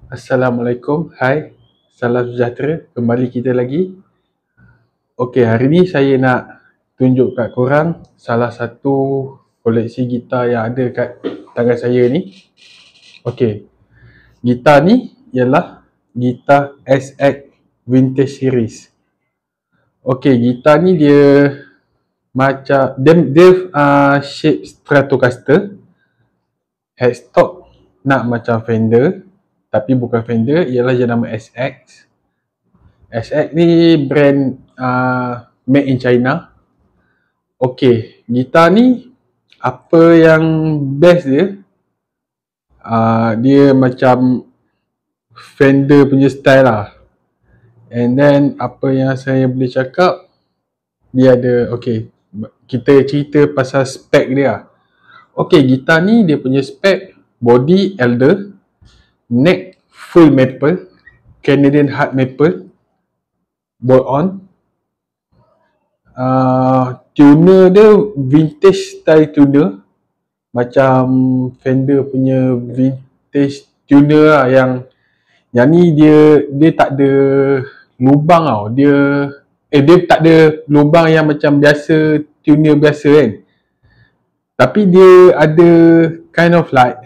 Assalamualaikum, hai, salam sejahtera, kembali kita lagi. Okey, hari ni saya nak tunjuk kat korang salah satu koleksi gitar yang ada kat tangan saya ni. Okey, gitar ni ialah gitar SX Vintage Series. Okey, gitar ni dia macam shape Stratocaster, headstock nak macam Fender tapi bukan Fender, ialah jenama SX. SX ni brand made in China. Okey, gitar ni apa yang best dia, dia macam Fender punya style lah. And then apa yang saya boleh cakap, dia ada, okey, kita cerita pasal spek dia lah. Okey, gitar ni dia punya spek body Elder, neck full maple, Canadian hard maple, bolt on. Tuner dia vintage style tuner, macam Fender punya vintage tuner lah. Yang ni dia tak ada lubang tau. Dia tak ada lubang yang macam biasa tuner biasa kan. Tapi dia ada kind of like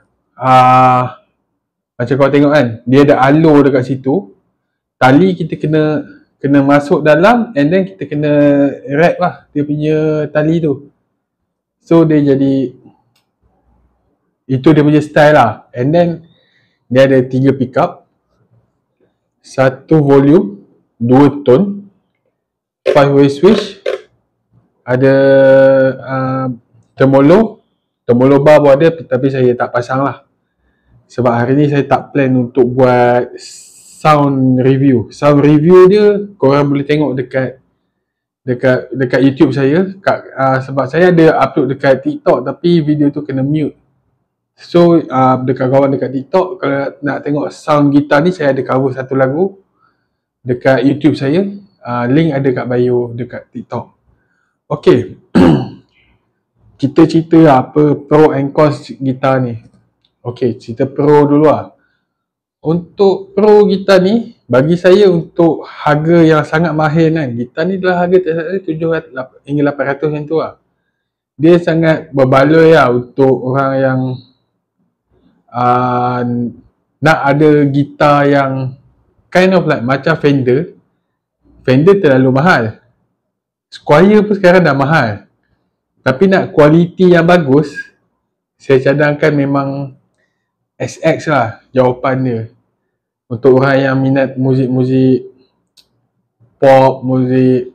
macam kau tengok kan, dia ada alur dekat situ. Tali kita kena masuk dalam, and then kita kena wrap lah dia punya tali tu. So dia jadi, itu dia punya style lah. And then dia ada 3 pickup, 1 volume, 2 tone, 5 way switch, ada tremolo bar pun ada, tapi saya tak pasang lah sebab hari ni saya tak plan untuk buat sound review. Sound review dia korang boleh tengok dekat YouTube saya, sebab saya ada upload dekat TikTok tapi video tu kena mute. So dekat kawan dekat TikTok, kalau nak tengok sound gitar ni, saya ada cover satu lagu dekat YouTube saya. Link ada kat bio dekat TikTok. Okay, kita cerita apa pro and cons gitar ni. Okay, cerita pro dulu lah. Untuk pro gitar ni, bagi saya untuk harga yang sangat mahal kan, gitar ni adalah harga tak salah 700 hingga 800 macam tu lah. Dia sangat berbaloi lah untuk orang yang nak ada gitar yang kind of like macam Fender. Fender terlalu mahal, Squier pun sekarang dah mahal. Tapi nak kualiti yang bagus, saya cadangkan memang SX lah jawapan dia. Untuk orang yang minat muzik-muzik pop, muzik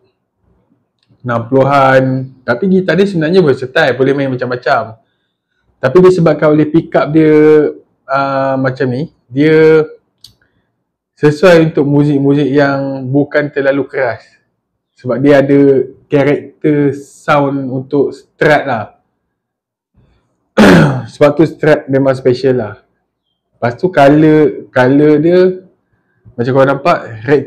60-an. Tapi gitar dia sebenarnya versatile, boleh main macam-macam. Tapi disebabkan oleh pickup dia macam ni, dia sesuai untuk muzik-muzik yang bukan terlalu keras. Sebab dia ada karakter sound untuk strat lah. Sebab tu strat memang special lah. Lepas tu color dia, macam korang nampak, red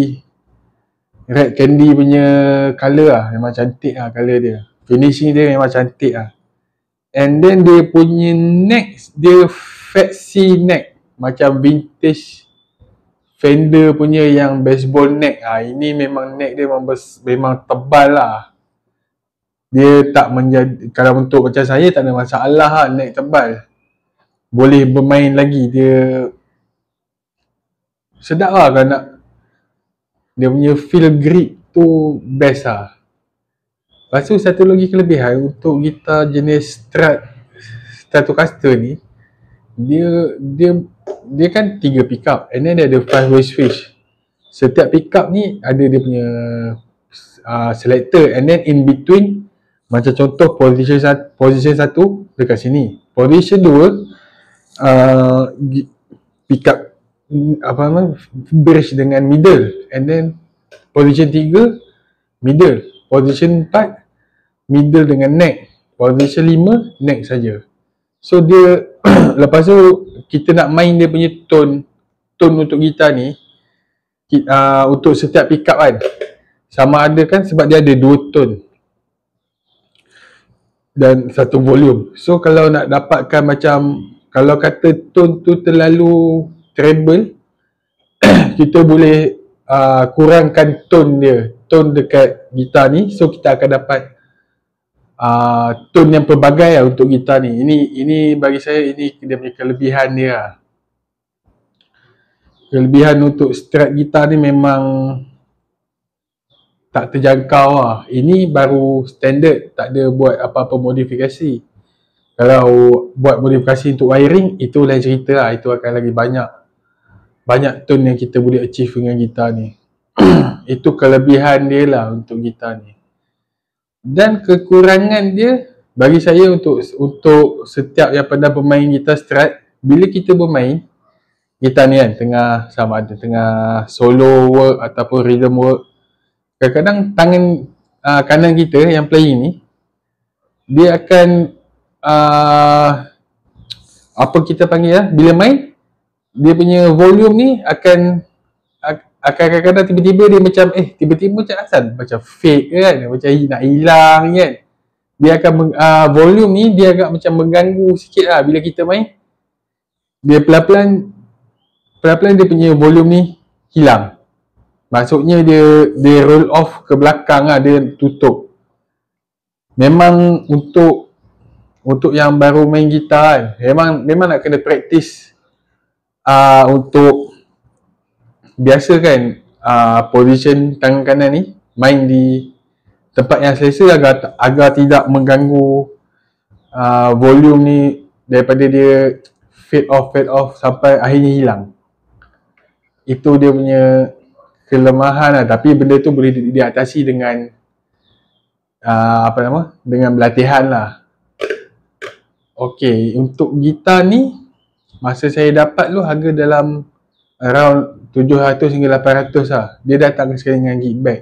candy punya color lah. Memang cantik lah color dia. Finishing dia memang cantik lah. And then dia punya neck, dia fat C neck, macam vintage Fender punya yang baseball neck. Ini memang neck dia memang tebal lah. Dia tak menjadi, kalau untuk macam saya tak ada masalah lah neck tebal. Boleh bermain lagi, dia sedap lah kalau nak. Dia punya feel grip tu best lah. Lepas tu satu lagi kelebihan untuk gitar jenis Stratocaster ni, dia kan 3 pickup, and then dia ada 5 way switch. Setiap pickup ni ada dia punya selector, and then in between, macam contoh position 1 dekat sini, position 2 pickup bridge dengan middle, and then position 3 middle, position 4 middle dengan neck, position 5 neck saja. So dia lepas tu kita nak main dia punya tone untuk gitar ni, untuk setiap pickup kan, sama ada kan, sebab dia ada 2 tone dan 1 volume. So kalau nak dapatkan macam, kalau kata tone tu terlalu treble, kita boleh kurangkan tone dekat gitar ni. So kita akan dapat tone yang pelbagai lah untuk gitar ni. Ini bagi saya ini dia punya kelebihan dia lah. Kelebihan untuk strat gitar ni memang tak terjangkau lah. Ini baru standard, tak ada buat apa-apa modifikasi. Kalau buat modifikasi untuk wiring, itu lain cerita lah. Itu akan lagi banyak tone yang kita boleh achieve dengan gitar ni. Itu kelebihan dia lah untuk gitar ni. Dan kekurangan dia, bagi saya untuk setiap yang pernah bermain gitar strat, bila kita bermain gitar ni kan, sama ada tengah solo work ataupun rhythm work, kadang-kadang tangan kanan kita yang playing ni, dia akan apa kita panggil lah, bila main, dia punya volume ni akan kadang-kadang tiba-tiba dia macam tiba-tiba macam asal macam fake kan, macam nak hilang kan. Dia akan volume ni dia agak macam mengganggu sikit lah bila kita main. Dia pelan-pelan dia punya volume ni hilang. Maksudnya dia roll off ke belakang lah, dia tutup. Memang untuk yang baru main gitar kan, memang nak kena praktis untuk biasa kan, position tangan kanan ni main di tempat yang selesa agar tidak mengganggu volume ni daripada dia fade off sampai akhirnya hilang. Itu dia punya kelemahan lah, tapi benda tu boleh diatasi dengan dengan berlatihan lah. Okey, untuk gitar ni masa saya dapat tu harga dalam around 700 hingga 800 lah. Dia datang sekali dengan gig bag.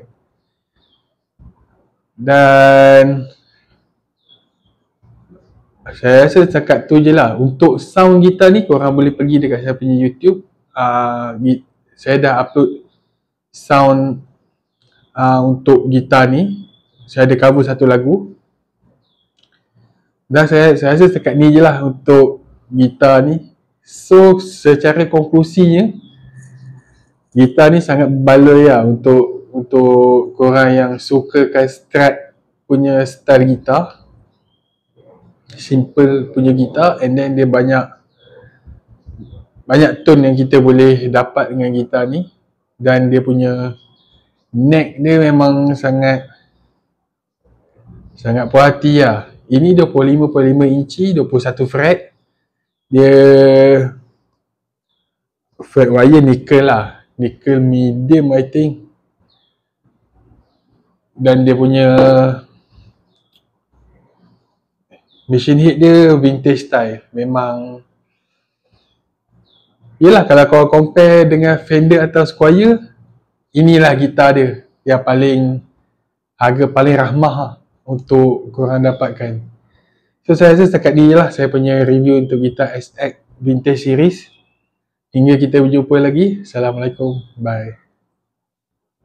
Dan saya rasa setakat tu je lah. Untuk sound gitar ni korang boleh pergi dekat saya punya YouTube. Saya dah upload sound untuk gitar ni. Saya ada cover satu lagu. Dan saya rasa setakat ni je lah untuk gitar ni. So secara konklusinya, gitar ni sangat berbaloi lah untuk korang yang sukakan strat punya style gitar. Simple punya gitar, and then dia banyak tone yang kita boleh dapat dengan gitar ni. Dan dia punya neck dia memang sangat puas hati lah. Ini 25.5 inci, 21 fret. Dia fret wire nickel lah, nickel medium I think. Dan dia punya machine head dia vintage style. Memang yelah, kalau kau compare dengan Fender atau Squier, inilah gitar dia yang harga paling rahmah lah untuk korang dapatkan. So saya rasa setakat ni je lah saya punya review untuk gitar SX Vintage Series. Hingga kita berjumpa lagi. Assalamualaikum. Bye.